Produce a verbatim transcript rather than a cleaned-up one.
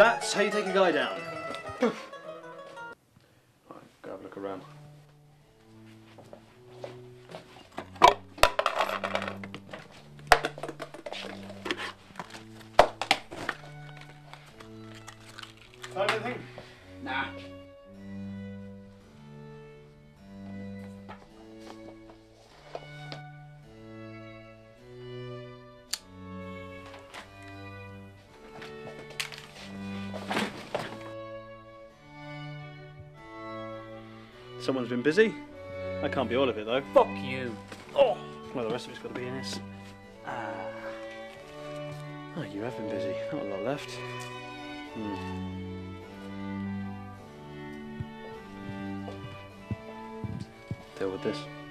That's how you take a guy down. Right, go have a look around. Find anything? Nah. Someone's been busy. That can't be all of it though. Fuck you. Oh, well, the rest of it's got to be in this. Ah. Oh, you have been busy. Not a lot left. Hmm. Deal with this.